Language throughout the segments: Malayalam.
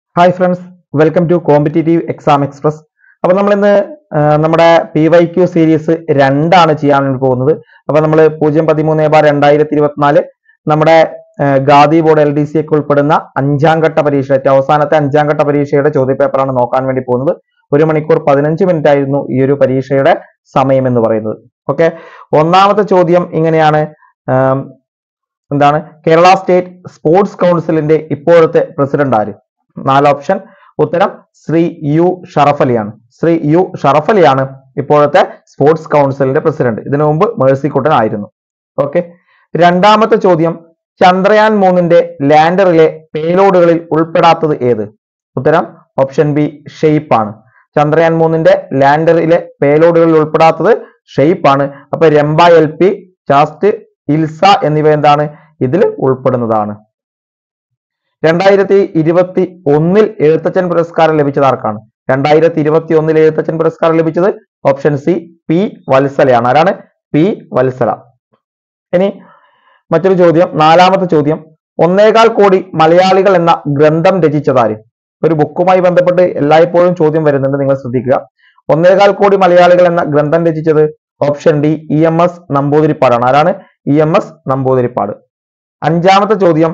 Hi friends, welcome to competitive exam express. അപ്പോൾ നമ്മൾ ഇന്ന് നമ്മുടെ PYQ സീരീസ് 2 ആണ് ചെയ്യാൻ വേണ്ടി പോകുന്നത്. അപ്പോൾ നമ്മൾ 013/2024 നമ്മുടെ ഗാദി ബോർഡ് LDC ഒക്കെ ഉൾപ്പെടുന്ന 5ാം ഘട്ട പരീക്ഷ, അവസാനത്തെ 5ാം ഘട്ട പരീക്ഷയുടെ ചോദ്യപേപ്പറാണ് നോക്കാൻ വേണ്ടി പോകുന്നത്. 1 മണിക്കൂർ 15 മിനിറ്റ് ആയിരുന്നു ഈ ഒരു പരീക്ഷയുടെ സമയം എന്ന് പറയുന്നത്. ഓക്കെ, ഒന്നാമത്തെ ചോദ്യം ഇങ്ങനെയാണ്. എന്താണ് കേരള സ്റ്റേറ്റ് സ്പോർട്സ് കൗൺസിലിന്റെ ഇപ്പോഴത്തെ പ്രസിഡന്റ് ആര്? 4 ഓപ്ഷൻ. ഉത്തരം ശ്രീ യു ഷറഫലിയാണ്. ശ്രീ യു ഷറഫലിയാണ് ഇപ്പോഴത്തെ സ്പോർട്സ് കൗൺസിലിന്റെ പ്രസിഡന്റ്. ഇതിനു മുമ്പ് മേഴ്സിക്കുട്ടൻ ആയിരുന്നു. ഓക്കെ, രണ്ടാമത്തെ ചോദ്യം, ചന്ദ്രയാൻ 3ന്റെ ലാൻഡറിലെ പേലോഡുകളിൽ ഉൾപ്പെടാത്തത് ഏത്? ഉത്തരം ഓപ്ഷൻ ബി ഷെയ്പ്പ് ആണ്. ചന്ദ്രയാൻ 3ന്റെ ലാൻഡറിലെ പേലോഡുകളിൽ ഉൾപ്പെടാത്തത് ഷെയ്പ്പ് ആണ്. അപ്പൊ രംഭ LP, ചാസ്റ്റ്, ഇൽസ എന്നിവ എന്താണ് ഇതിൽ ഉൾപ്പെടുന്നതാണ്. 2021 എഴുത്തച്ഛൻ പുരസ്കാരം ലഭിച്ചത് ആർക്കാണ്? 2021 എഴുത്തച്ഛൻ പുരസ്കാരം ലഭിച്ചത് ഓപ്ഷൻ സി പി വത്സലയാണ്. ആരാണ്? പി വത്സല. ഇനി മറ്റൊരു ചോദ്യം, നാലാമത്തെ ചോദ്യം, 1.25 കോടി മലയാളികൾ എന്ന ഗ്രന്ഥം രചിച്ചതാര്? ഒരു ബുക്കുമായി ബന്ധപ്പെട്ട് എല്ലായ്പ്പോഴും ചോദ്യം വരുന്നുണ്ട്, നിങ്ങൾ ശ്രദ്ധിക്കുക. 1.25 കോടി മലയാളികൾ എന്ന ഗ്രന്ഥം രചിച്ചത് ഓപ്ഷൻ ഡി EMS നമ്പൂതിരിപ്പാടാണ്. ആരാണ്? EMS നമ്പൂതിരിപ്പാട്. അഞ്ചാമത്തെ ചോദ്യം,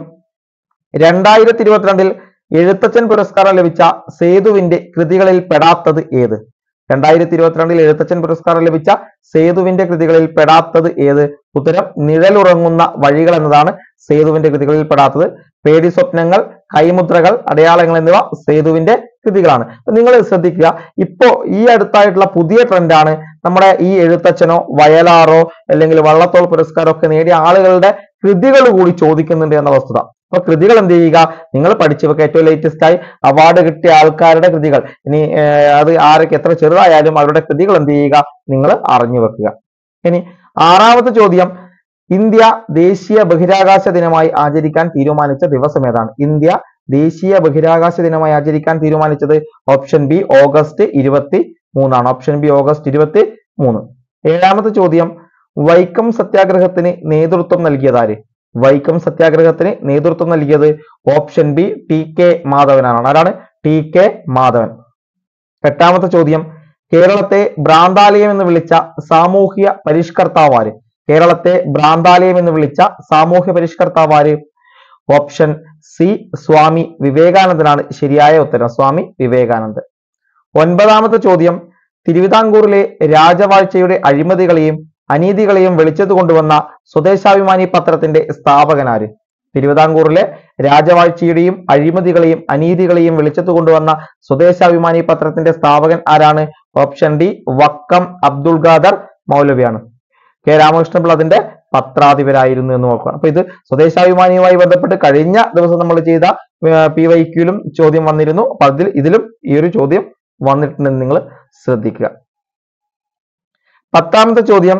2022 എഴുത്തച്ഛൻ പുരസ്കാരം ലഭിച്ച സേതുവിന്റെ കൃതികളിൽ പെടാത്തത് ഏത്? 2022 എഴുത്തച്ഛൻ പുരസ്കാരം ലഭിച്ച സേതുവിന്റെ കൃതികളിൽ പെടാത്തത് ഏത്? ഉത്തരം നിഴലുറങ്ങുന്ന വഴികൾ എന്നതാണ് സേതുവിന്റെ കൃതികളിൽ പെടാത്തത്. പേടി സ്വപ്നങ്ങൾ, കൈമുദ്രകൾ, അടയാളങ്ങൾ എന്നിവ സേതുവിന്റെ കൃതികളാണ്. നിങ്ങൾ ശ്രദ്ധിക്കുക, ഇപ്പോ ഈ അടുത്തായിട്ടുള്ള പുതിയ ട്രെൻഡാണ് നമ്മുടെ ഈ എഴുത്തച്ഛനോ വയലാറോ അല്ലെങ്കിൽ വള്ളത്തോൾ പുരസ്കാരം ഒക്കെ നേടിയ ആളുകളുടെ കൃതികൾ കൂടി ചോദിക്കുന്നുണ്ട് എന്ന വസ്തുത. അപ്പൊ കൃതികൾ എന്ത് ചെയ്യുക? നിങ്ങൾ പഠിച്ചു വെക്കുക. ഏറ്റവും ലേറ്റസ്റ്റ് ആയി അവാർഡ് കിട്ടിയ ആൾക്കാരുടെ കൃതികൾ, ഇനി അത് ആരൊക്കെ എത്ര ചെറുതായാലും അവരുടെ കൃതികൾ എന്ത് ചെയ്യുക? നിങ്ങൾ അറിഞ്ഞു വെക്കുക. ഇനി ആറാമത്തെ ചോദ്യം, ഇന്ത്യ ദേശീയ ബഹിരാകാശ ദിനമായി ആചരിക്കാൻ തീരുമാനിച്ച ദിവസം ഏതാണ്? ഇന്ത്യ ദേശീയ ബഹിരാകാശ ദിനമായി ആചരിക്കാൻ തീരുമാനിച്ചത് option B August 23 option B August 23. ഏഴാമത്തെ ചോദ്യം, വൈക്കം സത്യാഗ്രഹത്തിന് നേതൃത്വം നൽകിയതാര്? വൈക്കം സത്യാഗ്രഹത്തിന് നേതൃത്വം നൽകിയത് ഓപ്ഷൻ ബി TK മാധവനാണ്. ആരാണ്? TK മാധവൻ. എട്ടാമത്തെ ചോദ്യം, കേരളത്തെ ഭ്രാന്താലയം എന്ന് വിളിച്ച സാമൂഹ്യ പരിഷ്കർത്താവാര്? കേരളത്തെ ഭ്രാന്താലയം എന്ന് വിളിച്ച സാമൂഹ്യ പരിഷ്കർത്താവാര്? ഓപ്ഷൻ സി സ്വാമി വിവേകാനന്ദനാണ് ശരിയായ ഉത്തരം. സ്വാമി വിവേകാനന്ദൻ. ഒൻപതാമത്തെ ചോദ്യം, തിരുവിതാംകൂറിലെ രാജവാഴ്ചയുടെ അഴിമതികളെയും അനീതികളെയും വെളിച്ചത്ത് കൊണ്ടുവന്ന സ്വദേശാഭിമാനി പത്രത്തിന്റെ സ്ഥാപകനാര്? തിരുവിതാംകൂറിലെ രാജവാഴ്ചയുടെയും അഴിമതികളെയും അനീതികളെയും വെളിച്ചത്ത് കൊണ്ടുവന്ന സ്വദേശാഭിമാനി പത്രത്തിന്റെ സ്ഥാപകൻ ആരാണ്? ഓപ്ഷൻ ഡി വക്കം അബ്ദുൾ ഖാദർ മൗലവിയാണ്. K രാമകൃഷ്ണപിള്ള അതിന്റെ പത്രാധിപരായിരുന്നു എന്ന് നോക്കുക. അപ്പൊ ഇത് സ്വദേശാഭിമാനിയുമായി ബന്ധപ്പെട്ട് കഴിഞ്ഞ ദിവസം നമ്മൾ ചെയ്ത PYQ-ലും ചോദ്യം വന്നിരുന്നു. അപ്പൊ ഇതിലും ഈ ഒരു ചോദ്യം വന്നിട്ടുണ്ടെന്ന് നിങ്ങൾ ശ്രദ്ധിക്കുക. പത്താമത്തെ ചോദ്യം,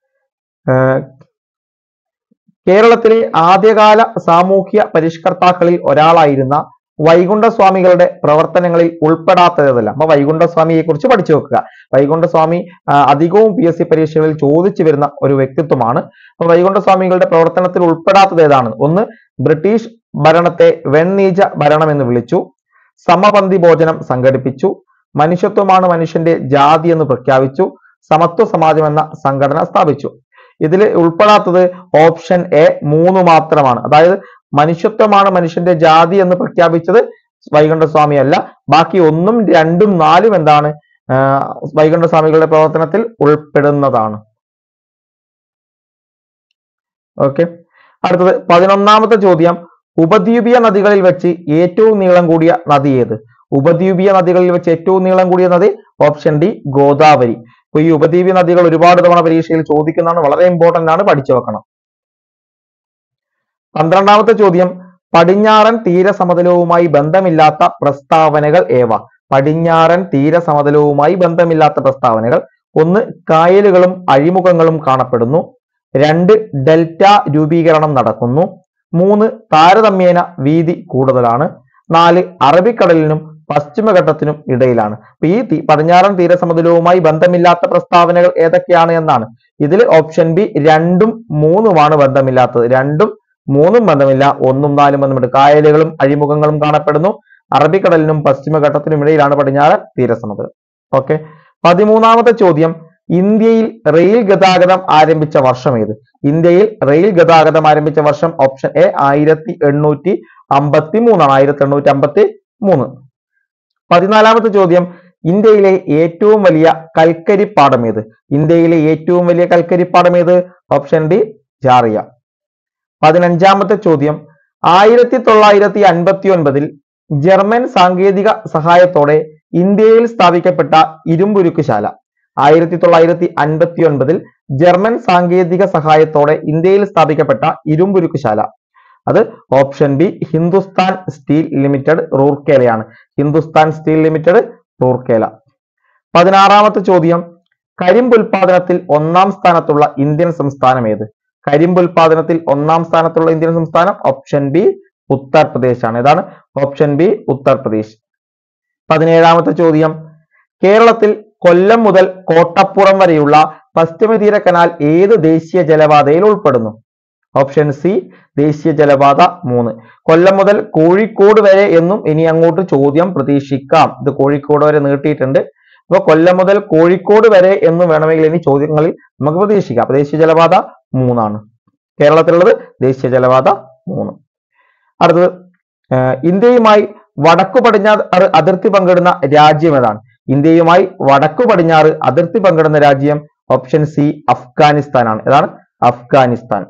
കേരളത്തിലെ ആദ്യകാല സാമൂഹ്യ പരിഷ്കർത്താക്കളിൽ ഒരാളായിരുന്ന വൈകുണ്ഠസ്വാമികളുടെ പ്രവർത്തനങ്ങളിൽ ഉൾപ്പെടാത്തതല്ല. അപ്പൊ വൈകുണ്ഠസ്വാമിയെ കുറിച്ച് പഠിച്ചു വെക്കുക. വൈകുണ്ഠസ്വാമി അധികവും PSC പരീക്ഷകളിൽ ചോദിച്ചു വരുന്ന ഒരു വ്യക്തിത്വമാണ്. അപ്പൊ വൈകുണ്ഠസ്വാമികളുടെ പ്രവർത്തനത്തിൽ ഉൾപ്പെടാത്തത് ഏതാണ്? ഒന്ന്, ബ്രിട്ടീഷ് ഭരണത്തെ വെണ്ണീച ഭരണം എന്ന് വിളിച്ചു. സമപന്തി ഭോജനം സംഘടിപ്പിച്ചു. മനുഷ്യത്വമാണ് മനുഷ്യന്റെ ജാതി എന്ന് പ്രഖ്യാപിച്ചു. സമത്വ സമാജം എന്ന സംഘടന സ്ഥാപിച്ചു. ഇതിൽ ഉൾപ്പെടാത്തത് ഓപ്ഷൻ എ 3 മാത്രമാണ്. അതായത് മനുഷ്യത്വമാണ് മനുഷ്യന്റെ ജാതി എന്ന് പ്രഖ്യാപിച്ചത് വൈകുണ്ഠസ്വാമി അല്ല. ബാക്കി 1, 2, 4 എന്താണ് വൈകുണ്ഠസ്വാമികളുടെ പ്രവർത്തനത്തിൽ ഉൾപ്പെടുന്നതാണ്. ഓക്കെ, അടുത്തത് 11ാമത്തെ ചോദ്യം, ഉപദ്വീപീയ നദികളിൽ വെച്ച് ഏറ്റവും നീളം കൂടിയ നദി ഏത്? ഉപദ്വീപീയ നദികളിൽ വെച്ച് ഏറ്റവും നീളം കൂടിയ നദി ഓപ്ഷൻ ഡി ഗോദാവരി. അപ്പൊ ഈ ഉപദ്വീപീയ നദികൾ ഒരുപാട് തവണ പരീക്ഷയിൽ ചോദിക്കുന്നതാണ്, വളരെ ഇമ്പോർട്ടന്റ് ആണ്, പഠിച്ചു വെക്കണം. 12ാമത്തെ ചോദ്യം, പടിഞ്ഞാറൻ തീരസമതലവുമായി ബന്ധമില്ലാത്ത പ്രസ്താവനകൾ ഏവ? പടിഞ്ഞാറൻ തീരസമതലവുമായി ബന്ധമില്ലാത്ത പ്രസ്താവനകൾ. 1, കായലുകളും അഴിമുഖങ്ങളും കാണപ്പെടുന്നു. 2, ഡെൽറ്റ രൂപീകരണം നടക്കുന്നു. 3, താരതമ്യേന വീതി കൂടുതലാണ്. 4, അറബിക്കടലിനും പശ്ചിമഘട്ടത്തിനും ഇടയിലാണ്. അപ്പൊ ഈ പടിഞ്ഞാറൻ തീരസമതലവുമായി ബന്ധമില്ലാത്ത പ്രസ്താവനകൾ ഏതൊക്കെയാണ് എന്നാണ്. ഇതിൽ ഓപ്ഷൻ ബി 2ഉം 3ഉമാണ് ബന്ധമില്ലാത്തത്. 2ഉം 3ഉം ബന്ധമില്ല, 1ഉം 4ഉം ബന്ധമുണ്ട്. കായലുകളും അഴിമുഖങ്ങളും കാണപ്പെടുന്നു, അറബിക്കടലിനും പശ്ചിമഘട്ടത്തിനും ഇടയിലാണ് പടിഞ്ഞാറൻ തീരസമുദ്രം. ഓക്കെ. 13ാമത്തെ ചോദ്യം, ഇന്ത്യയിൽ റെയിൽ ഗതാഗതം ആരംഭിച്ച വർഷം ഏത്? ഇന്ത്യയിൽ റെയിൽ ഗതാഗതം ആരംഭിച്ച വർഷം ഓപ്ഷൻ എ 1853 ആണ്. 1853. 14ാമത്തെ ചോദ്യം, ഇന്ത്യയിലെ ഏറ്റവും വലിയ കൽക്കരിപ്പാടം ഏത്? ഇന്ത്യയിലെ ഏറ്റവും വലിയ കൽക്കരിപ്പാടം ഏത്? Option D Jharia. 15ാമത്തെ ചോദ്യം, 1959 ജർമ്മൻ സാങ്കേതിക സഹായത്തോടെ ഇന്ത്യയിൽ സ്ഥാപിക്കപ്പെട്ട ഇരുമ്പുരുക്കുശാല. 1959 ജർമ്മൻ സാങ്കേതിക സഹായത്തോടെ ഇന്ത്യയിൽ സ്ഥാപിക്കപ്പെട്ട ഇരുമ്പുരുക്കുശാല. അത് option B Hindustan steel limited റൂർക്കേലയാണ്. Hindustan steel limited Rourkela. 16ാമത്തെ ചോദ്യം, കരിമ്പ് ഉൽപാദനത്തിൽ 1ാം സ്ഥാനത്തുള്ള ഇന്ത്യൻ സംസ്ഥാനം ഏത്? കരിമ്പ് ഉൽപാദനത്തിൽ 1ാം സ്ഥാനത്തുള്ള ഇന്ത്യൻ സംസ്ഥാനം ഓപ്ഷൻ ബി ഉത്തർപ്രദേശ് ആണ്. ഏതാണ്? Option B Uttar Pradesh. 17ാമത്തെ ചോദ്യം, കേരളത്തിൽ കൊല്ലം മുതൽ കോട്ടപ്പുറം വരെയുള്ള പശ്ചിമതീര കനാൽ ഏത് ദേശീയ ജലപാതയിൽ ഉൾപ്പെടുന്നു? ഓപ്ഷൻ സി ദേശീയ ജലപാത 3. കൊല്ലം മുതൽ കോഴിക്കോട് വരെ എന്നും ഇനി അങ്ങോട്ട് ചോദ്യം പ്രതീക്ഷിക്കാം. ഇത് കോഴിക്കോട് വരെ നീട്ടിയിട്ടുണ്ട്. അപ്പൊ കൊല്ലം മുതൽ കോഴിക്കോട് വരെ എന്നും വേണമെങ്കിൽ ഇനി ചോദ്യങ്ങളിൽ നമുക്ക് പ്രതീക്ഷിക്കാം. അപ്പൊ ദേശീയ ജലപാത 3 ആണ് കേരളത്തിലുള്ളത്. ദേശീയ ജലപാത 3. അടുത്തത്, ഇന്ത്യയുമായി വടക്കു പടിഞ്ഞാറ് അതിർത്തി പങ്കിടുന്ന രാജ്യം ഏതാണ്? ഇന്ത്യയുമായി വടക്കു പടിഞ്ഞാറ് അതിർത്തി പങ്കിടുന്ന രാജ്യം ഓപ്ഷൻ സി അഫ്ഗാനിസ്ഥാൻ ആണ്. ഏതാണ്? അഫ്ഗാനിസ്ഥാൻ.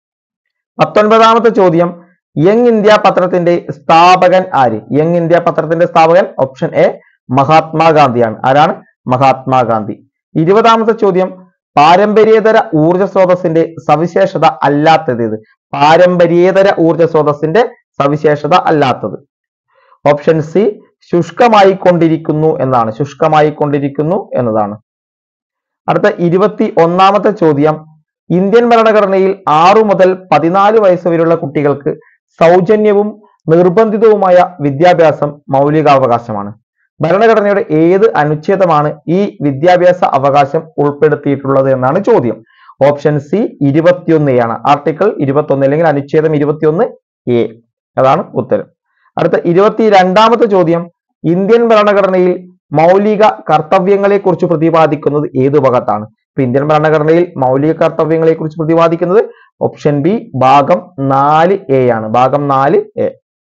19ാമത്തെ ചോദ്യം, യങ് ഇന്ത്യ പത്രത്തിന്റെ സ്ഥാപകൻ ആര്? യങ് ഇന്ത്യ പത്രത്തിന്റെ സ്ഥാപകൻ ഓപ്ഷൻ എ മഹാത്മാഗാന്ധിയാണ്. ആരാണ്? മഹാത്മാഗാന്ധി. 20ാമത്തെ ചോദ്യം, പാരമ്പര്യേതര ഊർജ സ്രോതസ്സിന്റെ സവിശേഷത അല്ലാത്തത് ഏത്? പാരമ്പര്യേതര ഊർജ സ്രോതസ്സിന്റെ സവിശേഷത അല്ലാത്തത് ഓപ്ഷൻ സി ശുഷ്കമായി കൊണ്ടിരിക്കുന്നു എന്നാണ്. ശുഷ്കമായി കൊണ്ടിരിക്കുന്നു എന്നതാണ്. അടുത്ത 21ാമത്തെ ചോദ്യം, ഇന്ത്യൻ ഭരണഘടനയിൽ 6 മുതൽ 14 വയസ്സ് വരെയുള്ള കുട്ടികൾക്ക് സൗജന്യവും നിർബന്ധിതവുമായ വിദ്യാഭ്യാസം മൗലികാവകാശമാണ്. ഭരണഘടനയുടെ ഏത് അനുച്ഛേദമാണ് ഈ വിദ്യാഭ്യാസ അവകാശം ഉൾപ്പെടുത്തിയിട്ടുള്ളത് എന്നാണ് ചോദ്യം. ഓപ്ഷൻ സി 21A ആണ്. ആർട്ടിക്കിൾ 21 അല്ലെങ്കിൽ അനുച്ഛേദം 21A. അതാണ് ഉത്തരം. അടുത്ത 22ാമത്തെ ചോദ്യം, ഇന്ത്യൻ ഭരണഘടനയിൽ മൗലിക കർത്തവ്യങ്ങളെ കുറിച്ച് പ്രതിപാദിക്കുന്നത് ഏത് ഭാഗത്താണ്? ഇപ്പൊ ഇന്ത്യൻ ഭരണഘടനയിൽ മൗലിക കർത്തവ്യങ്ങളെ കുറിച്ച് പ്രതിപാദിക്കുന്നത് ഓപ്ഷൻ ബി ഭാഗം 4A ആണ്. ഭാഗം 4A.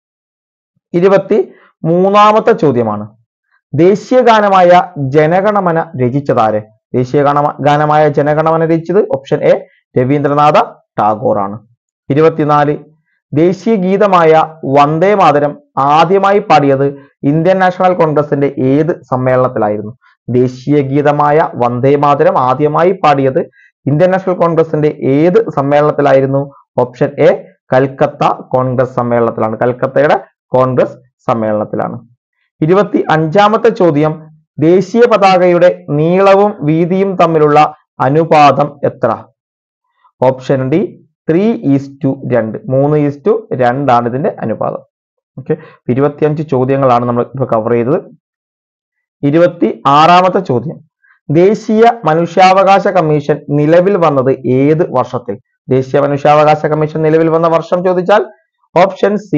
23ാമത്തെ ചോദ്യമാണ്, ദേശീയ ഗാനമായ ജനഗണമന രചിച്ചതാര്? ദേശീയ ഗാനമായ ജനഗണമന രചിച്ചത് ഓപ്ഷൻ എ രവീന്ദ്രനാഥ ടാഗോർ ആണ്. 24, ദേശീയ ഗീതമായ വന്ദേ മാതരം ആദ്യമായി പാടിയത് ഇന്ത്യൻ നാഷണൽ കോൺഗ്രസിന്റെ ഏത് സമ്മേളനത്തിലായിരുന്നു? ദേശീയ ഗീതമായ വന്ദേ മാതരം ആദ്യമായി പാടിയത് ഇന്ത്യൻ നാഷണൽ കോൺഗ്രസിന്റെ ഏത് സമ്മേളനത്തിലായിരുന്നു? ഓപ്ഷൻ എ കൽക്കത്ത കോൺഗ്രസ് സമ്മേളനത്തിലാണ്. കൽക്കത്തയുടെ കോൺഗ്രസ് സമ്മേളനത്തിലാണ്. 25ാമത്തെ ചോദ്യം, ദേശീയ പതാകയുടെ നീളവും വീതിയും തമ്മിലുള്ള അനുപാതം എത്ര? Option D 3:2. 3:2 ആണ് ഇതിന്റെ അനുപാതം. ഓക്കെ. 25 ചോദ്യങ്ങളാണ് നമ്മൾ ഇപ്പോൾ കവർ ചെയ്തത്. 26ാമത്തെ ചോദ്യം, ദേശീയ മനുഷ്യാവകാശ കമ്മീഷൻ നിലവിൽ വന്നത് ഏത് വർഷത്തിൽ? ദേശീയ മനുഷ്യാവകാശ കമ്മീഷൻ നിലവിൽ വന്ന വർഷം ചോദിച്ചാൽ ഓപ്ഷൻ സി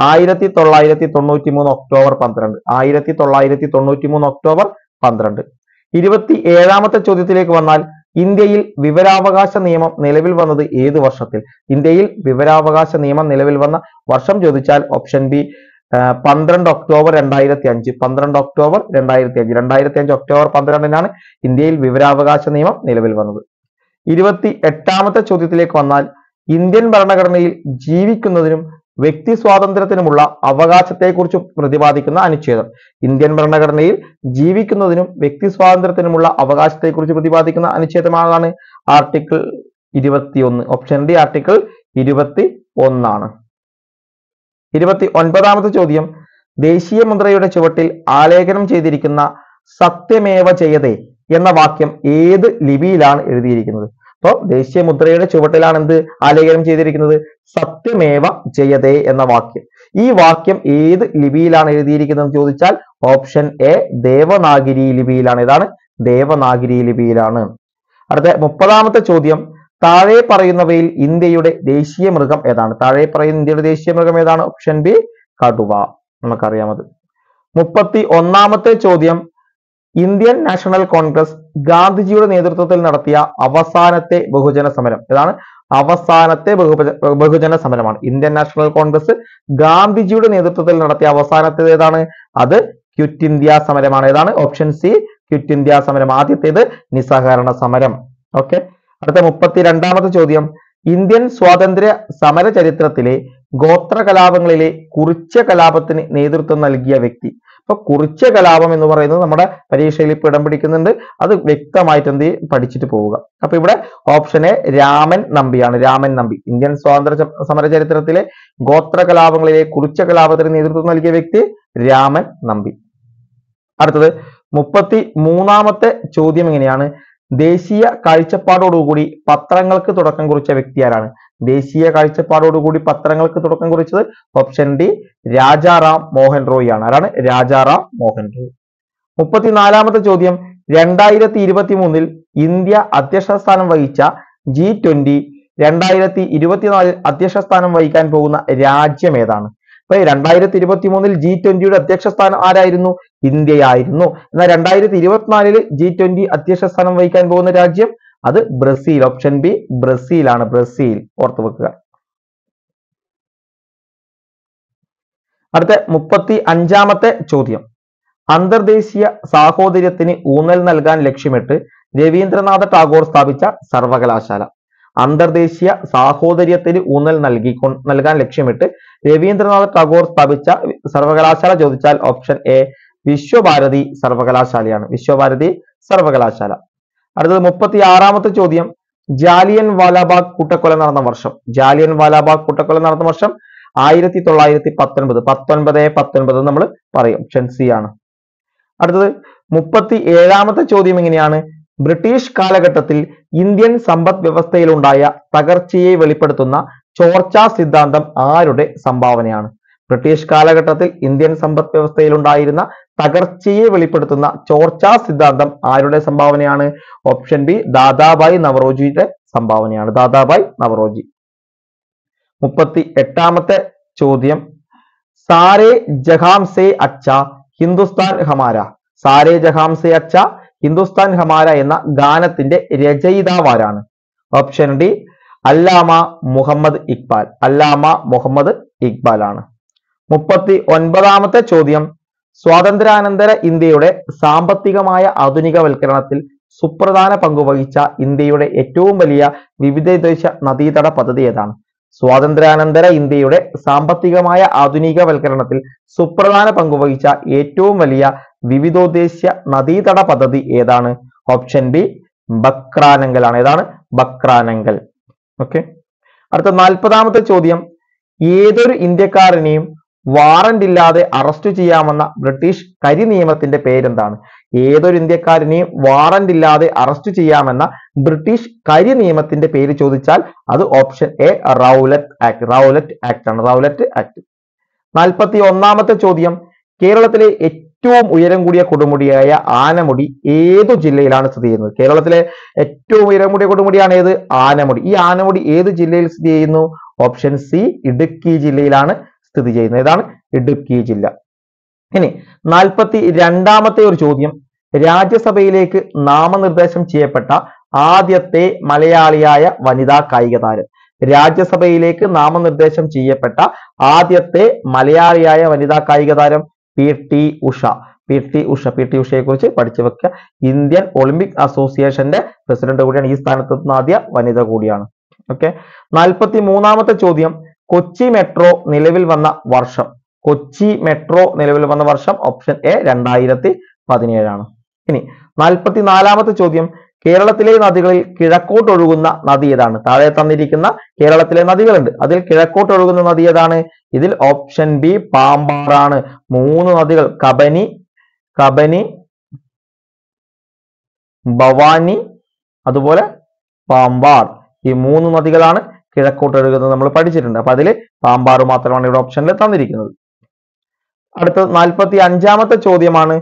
1993 ഒക്ടോബർ 12. 1993 ഒക്ടോബർ 12. 27ാമത്തെ ചോദ്യത്തിലേക്ക് വന്നാൽ, ഇന്ത്യയിൽ വിവരാവകാശ നിയമം നിലവിൽ വന്നത് ഏത് വർഷത്തിൽ? ഇന്ത്യയിൽ വിവരാവകാശ നിയമം നിലവിൽ വന്ന വർഷം ചോദിച്ചാൽ option B 12 October 2005. 12 October 2005. 2005 October 12-നാണ് ഇന്ത്യയിൽ വിവരാവകാശ നിയമം നിലവിൽ വന്നത്. 28ാമത്തെ ചോദ്യത്തിലേക്ക് വന്നാൽ, ഇന്ത്യൻ ഭരണഘടനയിൽ ജീവിക്കുന്നതിനും വ്യക്തി സ്വാതന്ത്ര്യത്തിനുമുള്ള അവകാശത്തെക്കുറിച്ച് പ്രതിപാദിക്കുന്ന അനുച്ഛേദം. ഇന്ത്യൻ ഭരണഘടനയിൽ ജീവിക്കുന്നതിനും വ്യക്തി സ്വാതന്ത്ര്യത്തിനുമുള്ള അവകാശത്തെക്കുറിച്ച് പ്രതിപാദിക്കുന്ന അനുച്ഛേദമാണ് ആർട്ടിക്കിൾ 21. ഓപ്ഷൻ ഡി ആർട്ടിക്കിൾ 21 ആണ്. 29ാമത്തെ ചോദ്യം, ദേശീയ മുദ്രയുടെ ചുവട്ടിൽ ആലേഖനം ചെയ്തിരിക്കുന്ന സത്യമേവ ജയതേ എന്ന വാക്യം ഏത് ലിപിയിലാണ് എഴുതിയിരിക്കുന്നത്? അപ്പോൾ ദേശീയ മുദ്രയുടെ ചുവട്ടിലാണ് എന്ത് ആലേഖനം ചെയ്തിരിക്കുന്നത്? സത്യമേവ ജയതേ എന്ന വാക്യം. ഈ വാക്യം ഏത് ലിപിയിലാണ് എഴുതിയിരിക്കുന്നത് ചോദിച്ചാൽ ഓപ്ഷൻ എ ദേവനാഗിരി ലിപിയിലാണ്. ഏതാണ്? ദേവനാഗിരി ലിപിയിലാണ്. അടുത്ത 30ാമത്തെ ചോദ്യം, താഴെ പറയുന്നവയിൽ ഇന്ത്യയുടെ ദേശീയ മൃഗം ഏതാണ്? താഴെ പറയുന്ന ഇന്ത്യയുടെ ദേശീയ മൃഗം ഏതാണ്? ഓപ്ഷൻ ബി കടുവ. നമുക്കറിയാമത്. 31ാമത്തെ ചോദ്യം, ഇന്ത്യൻ നാഷണൽ കോൺഗ്രസ് ഗാന്ധിജിയുടെ നേതൃത്വത്തിൽ നടത്തിയ അവസാനത്തെ ബഹുജന സമരം ഏതാണ്? അവസാനത്തെ ബഹുജന സമരമാണ്. ഇന്ത്യൻ നാഷണൽ കോൺഗ്രസ് ഗാന്ധിജിയുടെ നേതൃത്വത്തിൽ നടത്തിയ അവസാനത്തേത് ഏതാണ്? അത് ക്വിറ്റ് ഇന്ത്യ സമരമാണ്. ഏതാണ്? ഓപ്ഷൻ സി, ക്വിറ്റ് ഇന്ത്യ സമരം. ആദ്യത്തേത് നിസ്സഹകരണ സമരം. ഓക്കെ. അടുത്ത 32ാമത്തെ ചോദ്യം, ഇന്ത്യൻ സ്വാതന്ത്ര്യ സമര ചരിത്രത്തിലെ ഗോത്ര കലാപങ്ങളിലെ കുറിച്യ കലാപത്തിന് നേതൃത്വം നൽകിയ വ്യക്തി. അപ്പൊ കുറിച്യ കലാപം എന്ന് പറയുന്നത് നമ്മുടെ പരീക്ഷയിൽ ഇപ്പൊ ഇടം പിടിക്കുന്നുണ്ട്. അത് വ്യക്തമായിട്ട് എന്ത് പഠിച്ചിട്ട് പോവുക. അപ്പൊ ഇവിടെ ഓപ്ഷൻ എ രാമൻ നമ്പിയാണ്. രാമൻ നമ്പി. ഇന്ത്യൻ സ്വാതന്ത്ര്യ സമര ചരിത്രത്തിലെ ഗോത്ര കലാപങ്ങളിലെ കുറിച്യ കലാപത്തിന് നേതൃത്വം നൽകിയ വ്യക്തി രാമൻ നമ്പി. അടുത്തത് 33ാമത്തെ ചോദ്യം എങ്ങനെയാണ്? ദേശീയ കാഴ്ചപ്പാടോടുകൂടി പത്രങ്ങൾക്ക് തുടക്കം കുറിച്ച വ്യക്തി ആരാണ്? ദേശീയ കാഴ്ചപ്പാടോടുകൂടി പത്രങ്ങൾക്ക് തുടക്കം കുറിച്ചത് ഓപ്ഷൻ ഡി രാജാറാം മോഹൻ റോയ് ആണ്. ആരാണ്? രാജാറാം മോഹൻ റോയ്. 34ാമത്തെ ചോദ്യം, 2023 ഇന്ത്യ അധ്യക്ഷ സ്ഥാനം വഹിച്ച G20 2024 അധ്യക്ഷ സ്ഥാനം വഹിക്കാൻ പോകുന്ന രാജ്യം ഏതാണ്? അപ്പൊ 2023 G20 അധ്യക്ഷ സ്ഥാനം ആരായിരുന്നു? ഇന്ത്യയായിരുന്നു. എന്നാൽ 2024 G20 അധ്യക്ഷ സ്ഥാനം വഹിക്കാൻ പോകുന്ന രാജ്യം അത് ബ്രസീൽ. ഓപ്ഷൻ ബി ബ്രസീൽ ആണ്. ബ്രസീൽ ഓർത്തു വെക്കുക. അടുത്ത 35ാമത്തെ ചോദ്യം, അന്തർദേശീയ സാഹോദര്യത്തിന് ഊന്നൽ നൽകാൻ ലക്ഷ്യമിട്ട് രവീന്ദ്രനാഥ ടാഗോർ സ്ഥാപിച്ച സർവകലാശാല. അന്തർദേശീയ സാഹോദര്യത്തിന് ഊന്നൽ നൽകാൻ ലക്ഷ്യമിട്ട് രവീന്ദ്രനാഥ ടാഗോർ സ്ഥാപിച്ച സർവകലാശാല ചോദിച്ചാൽ ഓപ്ഷൻ എ വിശ്വഭാരതി സർവകലാശാലയാണ്. വിശ്വഭാരതി സർവകലാശാല. അടുത്തത് 36ാമത്തെ ചോദ്യം, ജാലിയൻ വാലാബാഗ് കൂട്ടക്കൊല നടന്ന വർഷം. ജാലിയൻ വാലാബാഗ് കൂട്ടക്കൊല നടന്ന വർഷം 1919. 19 നമ്മൾ പറയും. ഓപ്ഷൻ സി ആണ്. അടുത്തത് 37ാമത്തെ ചോദ്യം എങ്ങനെയാണ്? ബ്രിട്ടീഷ് കാലഘട്ടത്തിൽ ഇന്ത്യൻ സമ്പദ് വ്യവസ്ഥയിലുണ്ടായ തകർച്ചയെ വെളിപ്പെടുത്തുന്ന ചോർച്ചാ സിദ്ധാന്തം ആരുടെ സംഭാവനയാണ്? ബ്രിട്ടീഷ് കാലഘട്ടത്തിൽ ഇന്ത്യൻ സമ്പദ് വ്യവസ്ഥയിലുണ്ടായിരുന്ന തകർച്ചയെ വെളിപ്പെടുത്തുന്ന ചോർച്ചാ സിദ്ധാന്തം ആരുടെ സംഭാവനയാണ്? ഓപ്ഷൻ ബി ദാദാഭായ് നവറോജിയുടെ സംഭാവനയാണ്. ദാദാഭായ് നവറോജി. 38ാമത്തെ ചോദ്യം, സാരേ ജഹാം സേ അച്ഛ ഹിന്ദുസ്ഥാൻ ഹമാര. സാരേ ജഹാം സേ അച്ഛ ഹിന്ദുസ്ഥാൻ ഹമാര എന്ന ഗാനത്തിന്റെ രചയിതാവാരാണ്? ഓപ്ഷൻ ഡി അല്ലാമ മുഹമ്മദ് ഇക്ബാൽ. അല്ലാമ മുഹമ്മദ് ഇക്ബാൽ ആണ്. 39ാമത്തെ ചോദ്യം, സ്വാതന്ത്ര്യാനന്തര ഇന്ത്യയുടെ സാമ്പത്തികമായ ആധുനികവൽക്കരണത്തിൽ സുപ്രധാന പങ്കുവഹിച്ച ഇന്ത്യയുടെ ഏറ്റവും വലിയ വിവിധോദ്ദേശ നദീതട പദ്ധതി ഏതാണ്? സ്വാതന്ത്ര്യാനന്തര ഇന്ത്യയുടെ സാമ്പത്തികമായ ആധുനികവൽക്കരണത്തിൽ സുപ്രധാന പങ്കുവഹിച്ച ഏറ്റവും വലിയ വിവിധോദ്ദേശ നദീതട പദ്ധതി ഏതാണ്? ഓപ്ഷൻ ബി ബക്രാനങ്കൽ ആണ്. ഏതാണ്? ബക്രാനങ്കൽ. ഓക്കെ. അടുത്ത 40ാമത്തെ ചോദ്യം, ഏതൊരു ഇന്ത്യക്കാരനെയും വാറന്റ് ഇല്ലാതെ അറസ്റ്റ് ചെയ്യാമെന്ന ബ്രിട്ടീഷ് കരി നിയമത്തിന്റെ പേരെന്താണ്? ഏതൊരു ഇന്ത്യക്കാരനെയും വാറന്റ് ഇല്ലാതെ അറസ്റ്റ് ചെയ്യാമെന്ന ബ്രിട്ടീഷ് കരി നിയമത്തിന്റെ പേര് ചോദിച്ചാൽ അത് option A Rowlatt act. Rowlatt act ആണ്. Rowlatt act. 41ാമത്തെ ചോദ്യം, കേരളത്തിലെ ഏറ്റവും ഉയരം കൂടിയ കൊടുമുടിയായ ആനമുടി ഏതു ജില്ലയിലാണ് സ്ഥിതി ചെയ്യുന്നത്? കേരളത്തിലെ ഏറ്റവും ഉയരം കൂടിയ കൊടുമുടിയാണ് ഏത്? ആനമുടി. ഈ ആനമുടി ഏത് ജില്ലയിൽ സ്ഥിതി ചെയ്യുന്നു? ഓപ്ഷൻ സി ഇടുക്കി ജില്ലയിലാണ് സ്ഥിതി ചെയ്യുന്നത്. ഏതാണ്? ഇടുക്കി ജില്ല. ഇനി 42ാമത്തെ ഒരു ചോദ്യം, രാജ്യസഭയിലേക്ക് നാമനിർദ്ദേശം ചെയ്യപ്പെട്ട ആദ്യത്തെ മലയാളിയായ വനിതാ കായിക താരം. രാജ്യസഭയിലേക്ക് നാമനിർദ്ദേശം ചെയ്യപ്പെട്ട ആദ്യത്തെ മലയാളിയായ വനിതാ കായിക താരം PT ഉഷ. PT ഉഷയെ കുറിച്ച് പഠിച്ചു വെക്കുക. ഇന്ത്യൻ ഒളിമ്പിക് അസോസിയേഷന്റെ പ്രസിഡന്റ് കൂടിയാണ്. ഈ സ്ഥാനത്തെത്തുന്ന ആദ്യ വനിത കൂടിയാണ്. ഓക്കെ. 43ാമത്തെ ചോദ്യം, കൊച്ചി മെട്രോ നിലവിൽ വന്ന വർഷം. കൊച്ചി മെട്രോ നിലവിൽ വന്ന വർഷം ഓപ്ഷൻ എ 2017 ആണ്. ഇനി 44ാമത്തെ ചോദ്യം, കേരളത്തിലെ നദികളിൽ കിഴക്കോട്ട് ഒഴുകുന്ന നദി ഏതാണ്? താഴെ തന്നിരിക്കുന്ന കേരളത്തിലെ നദികളുണ്ട്. അതിൽ കിഴക്കോട്ട് ഒഴുകുന്ന നദി ഏതാണ്? ഇതിൽ ഓപ്ഷൻ ബി പാമ്പാറാണ്. 3 നദികൾ കബനി, ഭവാനി, അതുപോലെ പാമ്പാർ. ഈ 3 നദികളാണ് കിഴക്കോട്ട് ഒഴുകുന്നത്. നമ്മൾ പഠിച്ചിട്ടുണ്ട്. അപ്പൊ അതിൽ പാമ്പാറ് മാത്രമാണ് ഇവിടെ ഓപ്ഷനിൽ തന്നിരിക്കുന്നത്. അടുത്ത 45ാമത്തെ ചോദ്യമാണ്,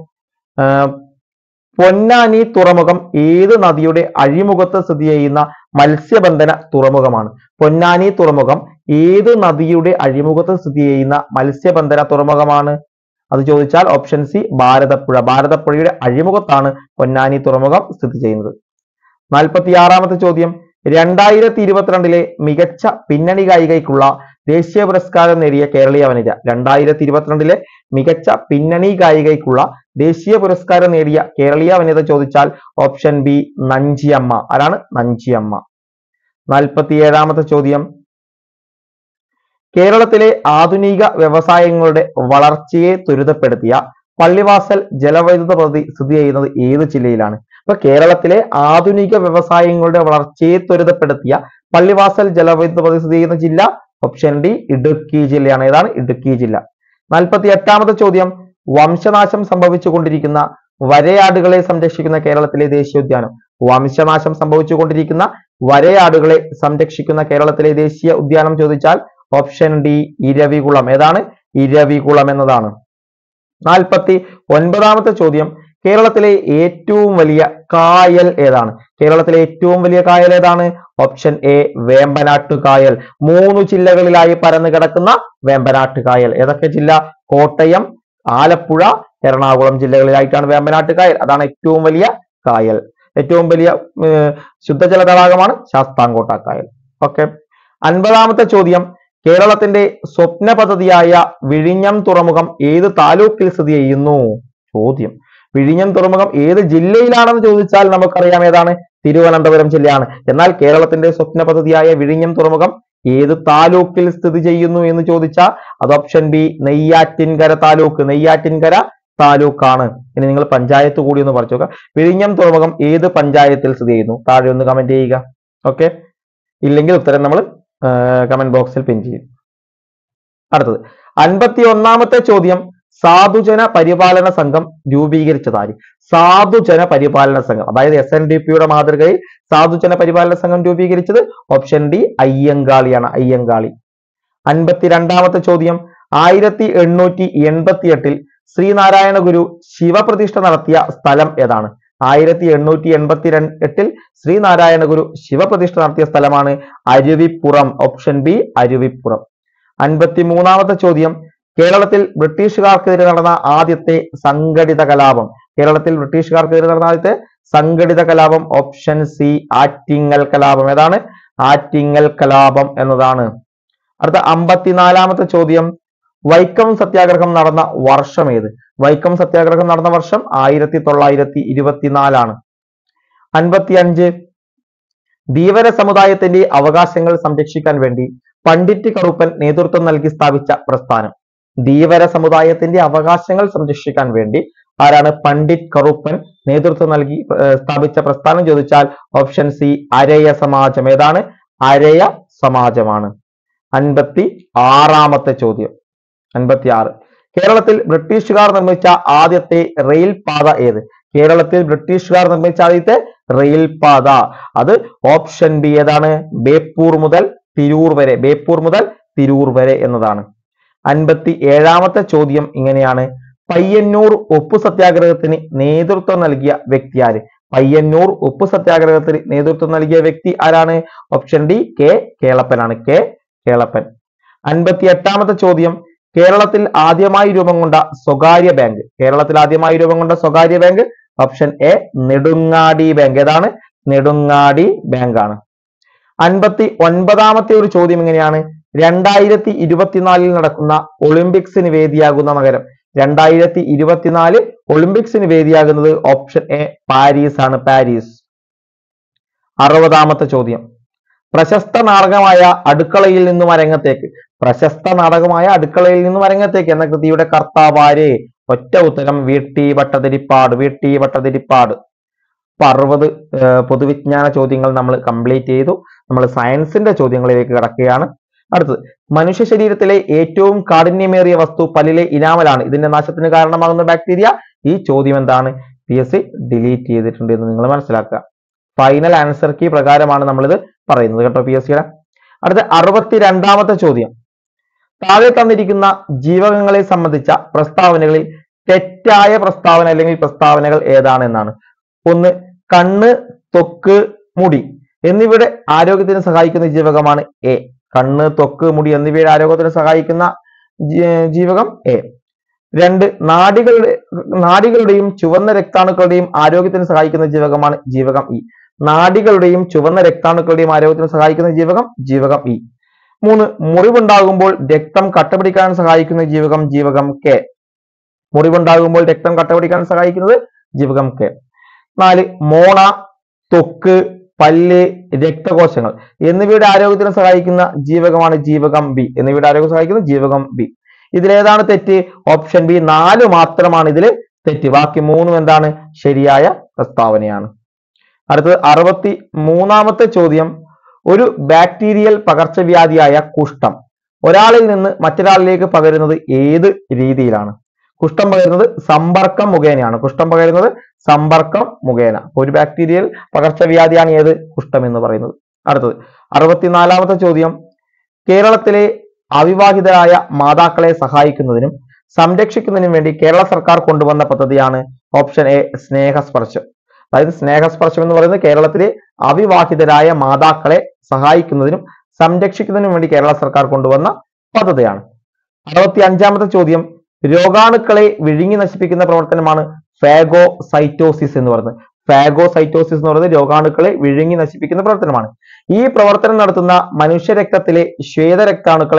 പൊന്നാനി തുറമുഖം ഏത് നദിയുടെ അഴിമുഖത്ത് സ്ഥിതി ചെയ്യുന്ന മത്സ്യബന്ധന തുറമുഖമാണ്? പൊന്നാനി തുറമുഖം ഏത് നദിയുടെ അഴിമുഖത്ത് സ്ഥിതി ചെയ്യുന്ന മത്സ്യബന്ധന തുറമുഖമാണ്? അത് ചോദിച്ചാൽ ഓപ്ഷൻ സി ഭാരതപ്പുഴ. ഭാരതപ്പുഴയുടെ അഴിമുഖത്താണ് പൊന്നാനി തുറമുഖം സ്ഥിതി ചെയ്യുന്നത്. 46ാമത്തെ ചോദ്യം, 2022 മികച്ച പിന്നണി ഗായികയ്ക്കുള്ള ദേശീയ പുരസ്കാരം നേടിയ കേരളീയ വനിത. 2022 മികച്ച പിന്നണി ഗായികയ്ക്കുള്ള ദേശീയ പുരസ്കാരം നേടിയ കേരളീയ വനിത ചോദിച്ചാൽ ഓപ്ഷൻ ബി നഞ്ചിയമ്മ. ആരാണ്? നഞ്ചിയമ്മ. 47ാമത്തെ ചോദ്യം, കേരളത്തിലെ ആധുനിക വ്യവസായങ്ങളുടെ വളർച്ചയെ ത്വരിതപ്പെടുത്തിയ പള്ളിവാസൽ ജലവൈദ്യുത പദ്ധതി സ്ഥിതി ചെയ്യുന്നത് ഏത് ജില്ലയിലാണ്? അപ്പൊ കേരളത്തിലെ ആധുനിക വ്യവസായങ്ങളുടെ വളർച്ചയെ ത്വരിതപ്പെടുത്തിയ പള്ളിവാസൽ ജലവൈദ്യുത പദ്ധതി സ്ഥിതി ചെയ്യുന്ന ജില്ല ഓപ്ഷൻ ഡി ഇടുക്കി ജില്ലയാണ്. ഏതാണ്? ഇടുക്കി ജില്ല. 48ാമത്തെ ചോദ്യം, വംശനാശം സംഭവിച്ചുകൊണ്ടിരിക്കുന്ന വരയാടുകളെ സംരക്ഷിക്കുന്ന കേരളത്തിലെ ദേശീയോദ്യാനം. വംശനാശം സംഭവിച്ചുകൊണ്ടിരിക്കുന്ന വരയാടുകളെ സംരക്ഷിക്കുന്ന കേരളത്തിലെ ദേശീയ ഉദ്യാനം ചോദിച്ചാൽ ഓപ്ഷൻ ഡി ഇരവികുളം. ഏതാണ്? ഇരവികുളം എന്നതാണ്. 49ാമത്തെ ചോദ്യം, കേരളത്തിലെ ഏറ്റവും വലിയ കായൽ ഏതാണ്? കേരളത്തിലെ ഏറ്റവും വലിയ കായൽ ഏതാണ്? ഓപ്ഷൻ എ വേമ്പനാട്ട് കായൽ. 3 ജില്ലകളിലായി പരന്നു കിടക്കുന്ന വേമ്പനാട്ട് കായൽ. ഏതൊക്കെ ജില്ല? കോട്ടയം, ആലപ്പുഴ, എറണാകുളം ജില്ലകളിലായിട്ടാണ് വേമ്പനാട്ട് കായൽ. അതാണ് ഏറ്റവും വലിയ കായൽ. ഏറ്റവും വലിയ ശുദ്ധജല തടാകമാണ് ശാസ്താംകോട്ട കായൽ. ഓക്കെ. 50ാമത്തെ ചോദ്യം, കേരളത്തിന്റെ സ്വപ്ന പദ്ധതിയായ വിഴിഞ്ഞം തുറമുഖം ഏത് താലൂക്കിൽ സ്ഥിതി ചെയ്യുന്നു? ചോദ്യം, വിഴിഞ്ഞം തുറമുഖം ഏത് ജില്ലയിലാണെന്ന് ചോദിച്ചാൽ നമുക്കറിയാം ഏതാണ്? തിരുവനന്തപുരം ജില്ലയാണ്. എന്നാൽ കേരളത്തിന്റെ സ്വപ്ന പദ്ധതിയായ വിഴിഞ്ഞം തുറമുഖം ഏത് താലൂക്കിൽ സ്ഥിതി ചെയ്യുന്നു എന്ന് ചോദിച്ചാൽ അത് ഓപ്ഷൻ ബി നെയ്യാറ്റിൻകര താലൂക്ക്. നെയ്യാറ്റിൻകര താലൂക്കാണ്. ഇനി നിങ്ങൾ പഞ്ചായത്ത് കൂടി ഒന്ന് പറഞ്ഞു നോക്കുക. വിഴിഞ്ഞം തുറമുഖം ഏത് പഞ്ചായത്തിൽ സ്ഥിതി ചെയ്യുന്നു? താഴെ ഒന്ന് കമന്റ് ചെയ്യുക. ഓക്കെ. ഇല്ലെങ്കിൽ ഉത്തരം നമ്മൾ കമന്റ് ബോക്സിൽ പിൻ ചെയ്യും. അടുത്തത് 51ാമത്തെ ചോദ്യം, സാധുജന പരിപാലന സംഘം രൂപീകരിച്ചതാര്? സാധുജന പരിപാലന സംഘം, അതായത് SNDP മാതൃകയിൽ സാധുജന പരിപാലന സംഘം രൂപീകരിച്ചത് ഓപ്ഷൻ ഡി അയ്യങ്കാളിയാണ്. അയ്യങ്കാളി. 52ാമത്തെ ചോദ്യം, 1888 ശ്രീനാരായണ ഗുരു ശിവപ്രതിഷ്ഠ നടത്തിയ സ്ഥലം ഏതാണ്? 1888 ശ്രീനാരായണ ഗുരു ശിവപ്രതിഷ്ഠ നടത്തിയ സ്ഥലമാണ് അരുവിപ്പുറം. Option B Aruvippuram. 53ാമത്തെ ചോദ്യം, കേരളത്തിൽ ബ്രിട്ടീഷുകാർക്കെതിരെ നടന്ന ആദ്യത്തെ സംഘടിത കലാപം. കേരളത്തിൽ ബ്രിട്ടീഷുകാർക്കെതിരെ നടന്ന ആദ്യത്തെ സംഘടിത കലാപം ഓപ്ഷൻ സി ആറ്റിങ്ങൽ കലാപം. ഏതാണ്? ആറ്റിങ്ങൽ കലാപം എന്നതാണ്. അടുത്ത 54ാമത്തെ ചോദ്യം, വൈക്കം സത്യാഗ്രഹം നടന്ന വർഷം ഏത്? വൈക്കം സത്യാഗ്രഹം നടന്ന വർഷം 1924 ആണ്. 55 ധീവര സമുദായത്തിന്റെ അവകാശങ്ങൾ സംരക്ഷിക്കാൻ വേണ്ടി പണ്ഡിറ്റ് കറുപ്പൻ നേതൃത്വം നൽകി സ്ഥാപിച്ച പ്രസ്ഥാനം. ധീവര സമുദായത്തിന്റെ അവകാശങ്ങൾ സംരക്ഷിക്കാൻ വേണ്ടി ആരാണ്? പണ്ഡിറ്റ് കറുപ്പൻ നേതൃത്വം നൽകി സ്ഥാപിച്ച പ്രസ്ഥാനം ചോദിച്ചാൽ ഓപ്ഷൻ സി അരയ സമാജം. ഏതാണ്? അരയ സമാജമാണ്. 56ാമത്തെ ചോദ്യം, 56 കേരളത്തിൽ ബ്രിട്ടീഷുകാർ നിർമ്മിച്ച ആദ്യത്തെ റെയിൽ പാത ഏത്? കേരളത്തിൽ ബ്രിട്ടീഷുകാർ നിർമ്മിച്ച ആദ്യത്തെ റെയിൽ പാത അത് ഓപ്ഷൻ ബി ഏതാണ്? ബേപ്പൂർ മുതൽ തിരൂർ വരെ. ബേപ്പൂർ മുതൽ തിരൂർ വരെ എന്നതാണ്. 57ാമത്തെ ചോദ്യം ഇങ്ങനെയാണ്, പയ്യന്നൂർ ഉപ്പു സത്യാഗ്രഹത്തിന് നേതൃത്വം നൽകിയ വ്യക്തി ആര്? പയ്യന്നൂർ ഉപ്പു സത്യാഗ്രഹത്തിന് നേതൃത്വം നൽകിയ വ്യക്തി ആരാണ്? ഓപ്ഷൻ ഡി കെ കേളപ്പനാണ്. കെ കേളപ്പൻ. 58ാമത്തെ ചോദ്യം, കേരളത്തിൽ ആദ്യമായി രൂപം കൊണ്ട സ്വകാര്യ ബാങ്ക്. കേരളത്തിൽ ആദ്യമായി രൂപം കൊണ്ട സ്വകാര്യ bank option A Nedungadi bank. ഏതാണ്? നെടുങ്ങാടി ബാങ്ക് ആണ്. 59ാമത്തെ ഒരു ചോദ്യം ഇങ്ങനെയാണ്, 2024 നടക്കുന്ന ഒളിമ്പിക്സിന് വേദിയാകുന്ന നഗരം. 2024 ഒളിമ്പിക്സിന് വേദിയാകുന്നത് ഓപ്ഷൻ എ പാരീസ് ആണ്. പാരീസ്. 60ാമത്തെ ചോദ്യം, പ്രശസ്ത നാടകമായ അടുക്കളയിൽ നിന്നും അരങ്ങത്തേക്ക്. പ്രശസ്ത നാടകമായ അടുക്കളയിൽ നിന്നും അരങ്ങത്തേക്ക് എന്ന കൃതിയുടെ കർത്താവ് ആര്? ഒറ്റ ഉത്തരം VT ഭട്ടതിരിപ്പാട്. VT ഭട്ടതിരിപ്പാട്. 60 പൊതുവിജ്ഞാന ചോദ്യങ്ങൾ നമ്മൾ കംപ്ലീറ്റ് ചെയ്തു. നമ്മൾ സയൻസിന്റെ ചോദ്യങ്ങളിലേക്ക് കടക്കുകയാണ്. അടുത്തത്, മനുഷ്യ ശരീരത്തിലെ ഏറ്റവും കാഠിന്യമേറിയ വസ്തു പല്ലിലെ ഇനാമലാണ്. ഇതിന്റെ നാശത്തിന് കാരണമാകുന്ന ബാക്ടീരിയ. ഈ ചോദ്യം എന്താണ്? PSC ഡിലീറ്റ് ചെയ്തിട്ടുണ്ട് എന്ന് നിങ്ങൾ മനസ്സിലാക്കുക. ഫൈനൽ ആൻസർ കീ പ്രകാരമാണ് നമ്മളിത് പറയുന്നത് കേട്ടോ PSCയുടെ. അടുത്ത 62ാമത്തെ ചോദ്യം, താഴെ തന്നിരിക്കുന്ന ജീവകങ്ങളെ സംബന്ധിച്ച പ്രസ്താവനകളിൽ തെറ്റായ പ്രസ്താവന അല്ലെങ്കിൽ പ്രസ്താവനകൾ ഏതാണ് എന്നാണ്. 1 കണ്ണ്, ത്വക്ക്, മുടി എന്നിവയുടെ ആരോഗ്യത്തിന് സഹായിക്കുന്ന ജീവകമാണ് എ. കണ്ണ്, ത്വക്ക്, മുടി എന്നിവയുടെ ആരോഗ്യത്തിന് സഹായിക്കുന്ന ജീവകം എ. രണ്ട്, നാഡികളുടെയും ചുവന്ന രക്താണുക്കളുടെയും ആരോഗ്യത്തിന് സഹായിക്കുന്ന ജീവകമാണ് ജീവകം ഇ. നാഡികളുടെയും ചുവന്ന രക്താണുക്കളുടെയും ആരോഗ്യത്തിന് സഹായിക്കുന്ന ജീവകം ഇ. മൂന്ന്, മുറിവുണ്ടാകുമ്പോൾ രക്തം കട്ടപിടിക്കാൻ സഹായിക്കുന്ന ജീവകം കെ. മുറിവുണ്ടാകുമ്പോൾ രക്തം കട്ടപിടിക്കാൻ സഹായിക്കുന്നത് ജീവകം കെ. നാല്, മോണ, ത്വക്ക്, പല്ല്, രക്തകോശങ്ങൾ എന്നിവയുടെ ആരോഗ്യത്തിന് സഹായിക്കുന്ന ജീവകമാണ് ജീവകം ബി. ഇതിലേതാണ് തെറ്റ്? ഓപ്ഷൻ ബി 4 മാത്രമാണ് ഇതിൽ തെറ്റ്. ബാക്കി 3 എന്താണ്? ശരിയായ പ്രസ്താവനയാണ്. അടുത്തത് 63ാമത്തെ ചോദ്യം. ഒരു ബാക്ടീരിയൽ പകർച്ചവ്യാധിയായ കുഷ്ഠം ഒരാളിൽ നിന്ന് മറ്റൊരാളിലേക്ക് പകരുന്നത് ഏത് രീതിയിലാണ്? കുഷ്ഠം പകരുന്നത് സമ്പർക്കം മുഖേന. ഒരു ബാക്ടീരിയൽ പകർച്ചവ്യാധിയാണ് ഏത്? കുഷ്ഠം എന്ന് പറയുന്നത്. അടുത്തത് 64ാമത്തെ ചോദ്യം. കേരളത്തിലെ അവിവാഹിതരായ മാതാക്കളെ സഹായിക്കുന്നതിനും സംരക്ഷിക്കുന്നതിനും വേണ്ടി കേരള സർക്കാർ കൊണ്ടുവന്ന പദ്ധതിയാണ് ഓപ്ഷൻ എ സ്നേഹസ്പർശം. അതായത് സ്നേഹസ്പർശം എന്ന് പറയുന്നത് കേരളത്തിലെ അവിവാഹിതരായ മാതാക്കളെ സഹായിക്കുന്നതിനും സംരക്ഷിക്കുന്നതിനും വേണ്ടി കേരള സർക്കാർ കൊണ്ടുവന്ന പദ്ധതിയാണ്. 65ാമത്തെ ചോദ്യം. രോഗാണുക്കളെ വിഴുങ്ങി നശിപ്പിക്കുന്ന പ്രവർത്തനമാണ് ഫാഗോസൈറ്റോസിസ് എന്ന് പറയുന്നത്. ഫാഗോസൈറ്റോസിസ് എന്ന് പറയുന്നത് രോഗാണുക്കളെ വിഴുങ്ങി നശിപ്പിക്കുന്ന പ്രവർത്തനമാണ്. ഈ പ്രവർത്തനം നടത്തുന്ന മനുഷ്യരക്തത്തിലെ ശ്വേതരക്താണുക്കൾ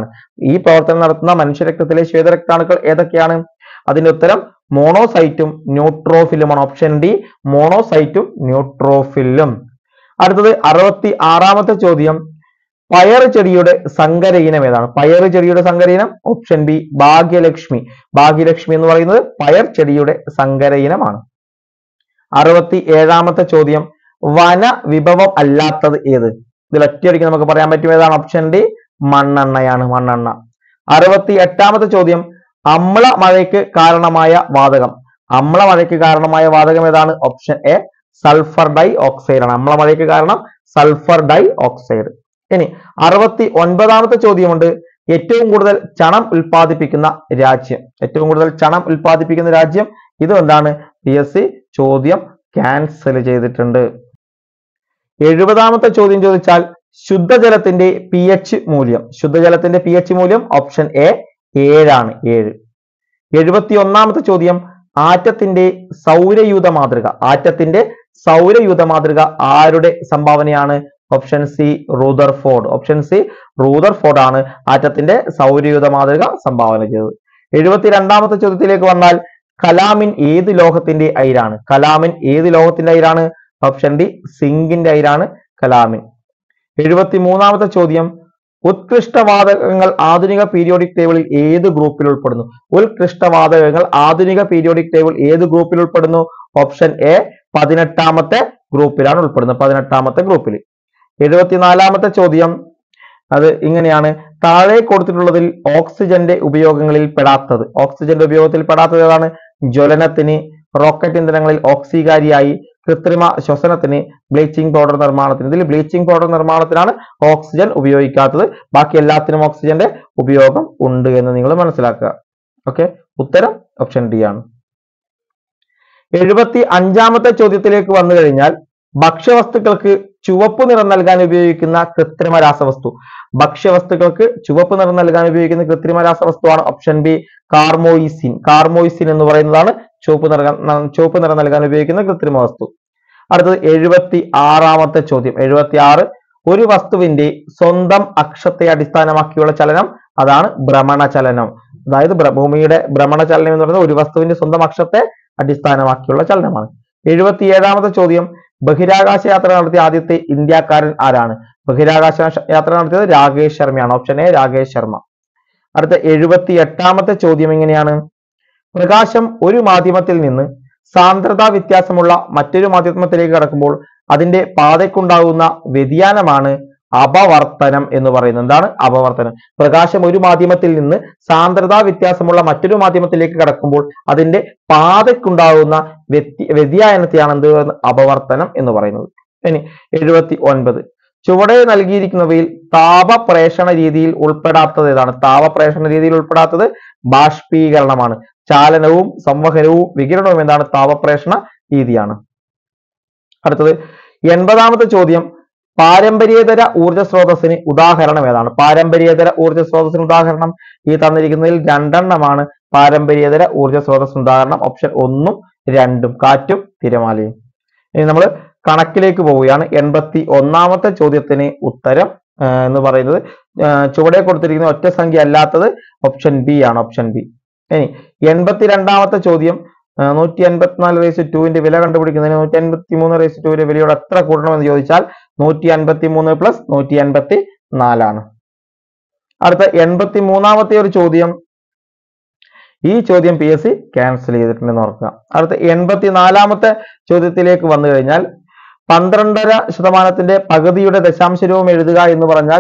ഏതൊക്കെയാണ്? അതിന്റെ ഉത്തരം മോണോസൈറ്റും ന്യൂട്രോഫിലുമാണ്. Option D മോണോസൈറ്റും ന്യൂട്രോഫിലും. അടുത്തത് 66ാമത്തെ ചോദ്യം. പയറ് ചെടിയുടെ സങ്കര ഇനം ഏതാണ്? ഓപ്ഷൻ ബി ഭാഗ്യലക്ഷ്മി എന്ന് പറയുന്നത് പയർ ചെടിയുടെ സങ്കര ഇനമാണ്. 67ാമത്തെ ചോദ്യം. വന വിഭവം അല്ലാത്തത് ഏത്? ഇതിൽ ഒറ്റയടിക്ക് നമുക്ക് പറയാൻ പറ്റും ഏതാണ്? Option D മണ്ണെണ്ണയാണ്. 68ാമത്തെ ചോദ്യം. അമ്ല മഴയ്ക്ക് കാരണമായ വാതകം ഏതാണ്? Option A sulphur dioxide ആണ്. അമ്ല മഴയ്ക്ക് കാരണം സൾഫർ ഡൈ ഓക്സൈഡ്. ഇനി 69ാമത്തെ ചോദ്യമുണ്ട്. ഏറ്റവും കൂടുതൽ ചണം ഉൽപ്പാദിപ്പിക്കുന്ന രാജ്യം ഇത് എന്താണ്? PSC ചോദ്യം ക്യാൻസൽ ചെയ്തിട്ടുണ്ട്. 70ാമത്തെ ചോദ്യം ചോദിച്ചാൽ ശുദ്ധജലത്തിന്റെ pH മൂല്യം ഓപ്ഷൻ എ 7 ആണ്. 71ാമത്തെ ചോദ്യം. ആറ്റത്തിന്റെ സൗരയൂഥ മാതൃക ആരുടെ സംഭാവനയാണ്? ഓപ്ഷൻ സി റൂദർഫോർഡ് ആണ് ആറ്റത്തിന്റെ സൗരയൂഥ മാതൃക സംഭാവന ചെയ്തത്. 72ാമത്തെ ചോദ്യത്തിലേക്ക് വന്നാൽ കലാമിൻ ഏത് ലോഹത്തിന്റെ അയിരാണ്? ഓപ്ഷൻ ഡി സിങ്കിന്റെ അയിരാണ് കലാമിൻ. 73ാമത്തെ ചോദ്യം. ഉത്കൃഷ്ടവാതകങ്ങൾ ആധുനിക പീരിയോഡിക് ടേബിളിൽ ഏത് ഗ്രൂപ്പിൽ ഉൾപ്പെടുന്നു? ഓപ്ഷൻ എ 18ാമത്തെ ഗ്രൂപ്പിലാണ് ഉൾപ്പെടുന്നത്. 18ാമത്തെ ഗ്രൂപ്പിൽ. 74ാമത്തെ ചോദ്യം അത് ഇങ്ങനെയാണ്. താഴെ കൊടുത്തിട്ടുള്ളതിൽ ഓക്സിജന്റെ ഉപയോഗത്തിൽ പെടാത്തത് ഏതാണ്? ജ്വലനത്തിന്, റോക്കറ്റ് ഇന്ധനങ്ങളിൽ ഓക്സികാരിയായി, കൃത്രിമ ശ്വസനത്തിന്, ബ്ലീച്ചിങ് പൗഡർ നിർമ്മാണത്തിന്. ഇതിൽ ബ്ലീച്ചിങ് പൗഡർ നിർമ്മാണത്തിനാണ് ഓക്സിജൻ ഉപയോഗിക്കാത്തത്. ബാക്കി എല്ലാത്തിനും ഓക്സിജന്റെ ഉപയോഗം ഉണ്ട് എന്ന് നിങ്ങൾ മനസ്സിലാക്കുക. ഓക്കെ, ഉത്തരം ഓപ്ഷൻ ഡി ആണ്. 75ാമത്തെ ചോദ്യത്തിലേക്ക് വന്നു കഴിഞ്ഞാൽ ഭക്ഷ്യവസ്തുക്കൾക്ക് ചുവപ്പ് നിറം നൽകാൻ ഉപയോഗിക്കുന്ന കൃത്രിമ രാസവസ്തുവാണ് ഓപ്ഷൻ ബി കാർമോയിസിൻ എന്ന് പറയുന്നതാണ് ചുവപ്പ് നിറം നൽകാൻ ഉപയോഗിക്കുന്ന കൃത്രിമ വസ്തു. അടുത്തത് 76ാമത്തെ ചോദ്യം. 76. ഒരു വസ്തുവിന്റെ സ്വന്തം അക്ഷത്തെ അടിസ്ഥാനമാക്കിയുള്ള ചലനം അതാണ് ഭ്രമണചലനം. അതായത് ഭൂമിയുടെ ഭ്രമണചലനം എന്ന് പറയുന്നത് ഒരു വസ്തുവിന്റെ സ്വന്തം അക്ഷത്തെ അടിസ്ഥാനമാക്കിയുള്ള ചലനമാണ്. 77ാമത്തെ ചോദ്യം. ബഹിരാകാശ യാത്ര നടത്തിയ ആദ്യത്തെ ഇന്ത്യക്കാരൻ ആരാണ്? ബഹിരാകാശ യാത്ര നടത്തിയത് രാകേഷ് ശർമ്മയാണ്. Option A Rakesh Sharma. അടുത്ത 78ാമത്തെ ചോദ്യം ഇങ്ങനെയാണ്. പ്രകാശം ഒരു മാധ്യമത്തിൽ നിന്ന് സാന്ദ്രതാ വ്യത്യാസമുള്ള മറ്റൊരു മാധ്യമത്തിലേക്ക് കടക്കുമ്പോൾ അതിന്റെ പാതയ്ക്കുണ്ടാകുന്ന വ്യതിയാനമാണ് അപവർത്തനം എന്ന് പറയുന്നത്. എന്താണ് അപവർത്തനം? പ്രകാശം ഒരു മാധ്യമത്തിൽ നിന്ന് സാന്ദ്രതാ വ്യത്യാസമുള്ള മറ്റൊരു മാധ്യമത്തിലേക്ക് കടക്കുമ്പോൾ അതിന്റെ പാതയ്ക്കുണ്ടാകുന്ന വ്യതിയാനത്തെയാണ് എന്ത് അപവർത്തനം എന്ന് പറയുന്നത്. ഇനി 79. ചുവടെ നൽകിയിരിക്കുന്നവയിൽ താപപ്രേഷണ രീതിയിൽ ഉൾപ്പെടാത്തത് ഏതാണ്? ബാഷ്പീകരണമാണ്. ചാലനവും സംവഹനവും വികിരണവും എന്താണ്? താപപ്രേഷണ രീതിയാണ്. അടുത്തത് 80ാമത്തെ ചോദ്യം. പാരമ്പര്യേതര ഊർജ സ്രോതസ്സിന് ഉദാഹരണം ഏതാണ്? ഉദാഹരണം ഈ തന്നിരിക്കുന്നതിൽ 2 എണ്ണമാണ് പാരമ്പര്യേതര ഊർജ്ജ സ്രോതസ് ഉദാഹരണം ഓപ്ഷൻ 1ഉം 2ഉം കാറ്റും തിരമാലയും. ഇനി നമ്മൾ കണക്കിലേക്ക് പോവുകയാണ്. 81ാമത്തെ ചോദ്യത്തിന് ഉത്തരം എന്ന് പറയുന്നത് ചുവടെ കൊടുത്തിരിക്കുന്ന ഒറ്റ സംഖ്യ അല്ലാത്തത് ഓപ്ഷൻ ബി ആണ്, ഓപ്ഷൻ ബി. ഇനി 82ാമത്തെ ചോദ്യം 154/2 വില കണ്ടുപിടിക്കുന്നതിന് 153/2 വിലയോട് എത്ര കൂട്ടണമെന്ന് ചോദിച്ചാൽ 153 പ്ലസ് 184 ആണ്. അടുത്ത 83ാമത്തെ ഒരു ചോദ്യം, ഈ ചോദ്യം PSC ക്യാൻസൽ ചെയ്തിട്ടുണ്ടെന്ന് ഓർക്കുക. അടുത്ത 84ാമത്തെ ചോദ്യത്തിലേക്ക് വന്നു കഴിഞ്ഞാൽ 12.5% പകുതിയുടെ ദശാംശ രൂപം എഴുതുക എന്ന് പറഞ്ഞാൽ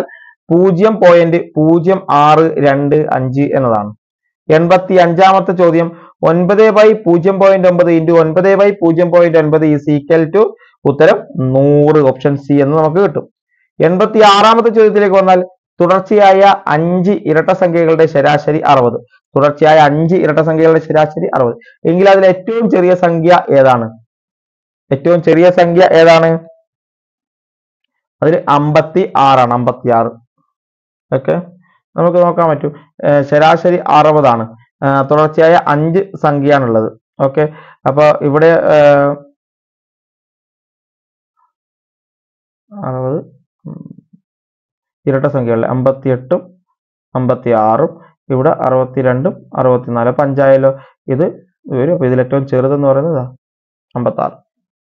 0.0625 എന്നതാണ്. 85ാമത്തെ ചോദ്യം 9/0.9 into 9/0.9 is equal to ഉത്തരം 100 ഓപ്ഷൻ സി എന്ന് നമുക്ക് കിട്ടും. 86ാമത്തെ ചോദ്യത്തിലേക്ക് വന്നാൽ തുടർച്ചയായ 5 ഇരട്ട സംഖ്യകളുടെ ശരാശരി 60. തുടർച്ചയായ 5 ഇരട്ട സംഖ്യകളുടെ ശരാശരി 60 എങ്കിൽ അതിൽ ഏറ്റവും ചെറിയ സംഖ്യ ഏതാണ്? ഏറ്റവും ചെറിയ സംഖ്യ ഏതാണ്? അതിൽ 56 ആണ്, 56. ഓക്കെ, നമുക്ക് നോക്കാൻ പറ്റും. ശരാശരി 60 ആണ്. തുടർച്ചയായ 5 സംഖ്യയാണുള്ളത്. ഓക്കെ, അപ്പൊ ഇവിടെ 60 ഇരട്ട സംഖ്യകളിലെ 58ഉം 56ഉം ഇവിടെ 62ഉം 64. അപ്പൊ 5 ആയല്ലോ ഇത് വരും. അപ്പൊ ഇതിൽ ഏറ്റവും ചെറുതെന്ന് പറയുന്നത് 56.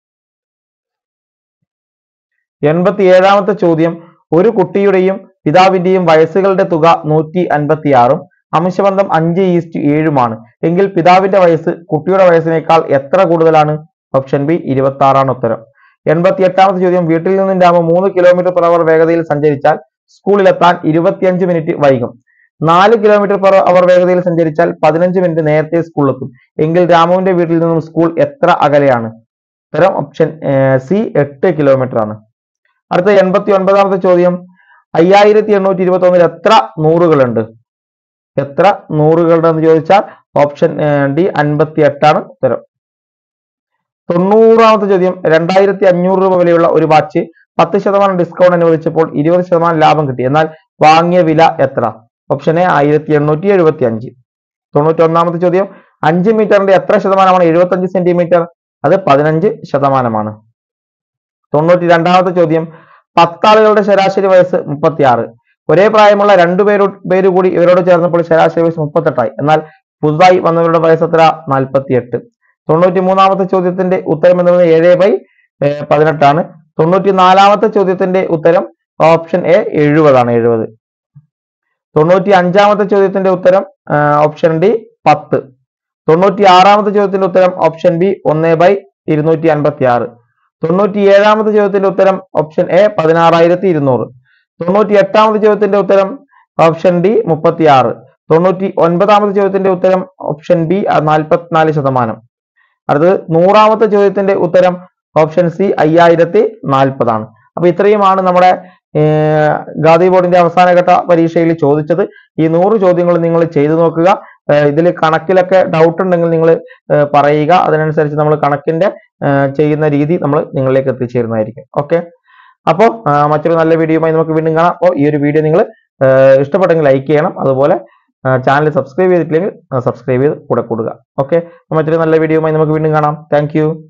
87ാമത്തെ ചോദ്യം ഒരു കുട്ടിയുടെയും പിതാവിന്റെയും വയസ്സുകളുടെ തുക 156ഉം അംശബന്ധം 5:7 എങ്കിൽ പിതാവിന്റെ വയസ്സ് കുട്ടിയുടെ വയസ്സിനേക്കാൾ എത്ര കൂടുതലാണ്? ഓപ്ഷൻ ബി 26 ആണ് ഉത്തരം. 88ാമത്തെ ചോദ്യം വീട്ടിൽ നിന്നും രാമ 3 km/h വേഗതയിൽ സഞ്ചരിച്ചാൽ സ്കൂളിലെത്താൻ 25 മിനിറ്റ് വൈകും. 4 km/h വേഗതയിൽ സഞ്ചരിച്ചാൽ 15 മിനിറ്റ് നേരത്തെ സ്കൂളിലെത്തും. എങ്കിൽ രാമുവിന്റെ വീട്ടിൽ നിന്നും സ്കൂൾ എത്ര അകലെയാണ്? ഉത്തരം ഓപ്ഷൻ സി 8 കിലോമീറ്റർ ആണ്. അടുത്ത 89ാമത്തെ ചോദ്യം 5821 എത്ര നൂറുകളുണ്ട്? എത്ര നൂറുകളുണ്ടെന്ന് ചോദിച്ചാൽ ഓപ്ഷൻ ഡി 58 ആണ് ഉത്തരം. 90ാമത്തെ ചോദ്യം 2500 രൂപ വിലയുള്ള ഒരു വാച്ച് 10% ഡിസ്കൗണ്ട് അനുവദിച്ചപ്പോൾ 20% ലാഭം കിട്ടി, എന്നാൽ വാങ്ങിയ വില എത്ര? Option A 1875. 91ാമത്തെ ചോദ്യം 5 മീറ്ററിന്റെ എത്ര ശതമാനമാണ് 75 സെന്റിമീറ്റർ? അത് 15%. 92ാമത്തെ ചോദ്യം 10 ആളുകളുടെ ശരാശരി വയസ്സ് 36. ഒരേ പ്രായമുള്ള 2 പേര് കൂടി ഇവരോട് ചേർന്നപ്പോൾ ശരാശരി വയസ്സ് 38 എന്നാൽ പുതുതായി വന്നവരുടെ വയസ്സ് എത്ര? 48. 93ാമത്തെ ചോദ്യത്തിന്റെ ഉത്തരം എന്ന് പറയുന്നത് 7/18 ആണ്. 94ാമത്തെ ചോദ്യത്തിന്റെ ഉത്തരം ഓപ്ഷൻ എ 70 ആണ്, 70. 95ാമത്തെ ചോദ്യത്തിന്റെ ഉത്തരം ഓപ്ഷൻ ഡി 10. 96ാമത്തെ ചോദ്യത്തിന്റെ ഉത്തരം ഓപ്ഷൻ ബി 1/256. 97ാമത്തെ ചോദ്യത്തിന്റെ ഉത്തരം ഓപ്ഷൻ എ 16200. 98ാമത്തെ ചോദ്യത്തിന്റെ ഉത്തരം ഓപ്ഷൻ ഡി 36. 99ാമത്തെ ചോദ്യത്തിന്റെ ഉത്തരം ഓപ്ഷൻ ബി 44%. അടുത്തത് 100ാമത്തെ ചോദ്യത്തിന്റെ ഉത്തരം ഓപ്ഷൻ സി 5040 ആണ്. അപ്പൊ ഇത്രയുമാണ് നമ്മുടെ ഗാന്ധി ബോർഡിന്റെ അവസാനഘട്ട പരീക്ഷയിൽ ചോദിച്ചത്. ഈ 100 ചോദ്യങ്ങൾ നിങ്ങൾ ചെയ്തു നോക്കുക. ഇതിൽ കണക്കിലൊക്കെ ഡൗട്ട് ഉണ്ടെങ്കിൽ നിങ്ങൾ പറയുക. അതിനനുസരിച്ച് നമ്മൾ കണക്കിന്റെ ചെയ്യുന്ന രീതി നമ്മൾ നിങ്ങളിലേക്ക് എത്തിച്ചേരുന്നതായിരിക്കും. ഓക്കെ, അപ്പോൾ മറ്റൊരു നല്ല വീഡിയോയുമായി നമുക്ക് വീണ്ടും കാണാം. അപ്പോൾ ഈ ഒരു വീഡിയോ നിങ്ങൾ ഇഷ്ടപ്പെട്ടെങ്കിൽ ലൈക്ക് ചെയ്യണം. അതുപോലെ ചാനൽ സബ്സ്ക്രൈബ് ചെയ്തിട്ടില്ലെങ്കിൽ സബ്സ്ക്രൈബ് ചെയ്ത് കൂടെ കൂടുക. ഓക്കെ, മറ്റൊരു നല്ല വീഡിയോയുമായി നമുക്ക് വീണ്ടും കാണാം. താങ്ക്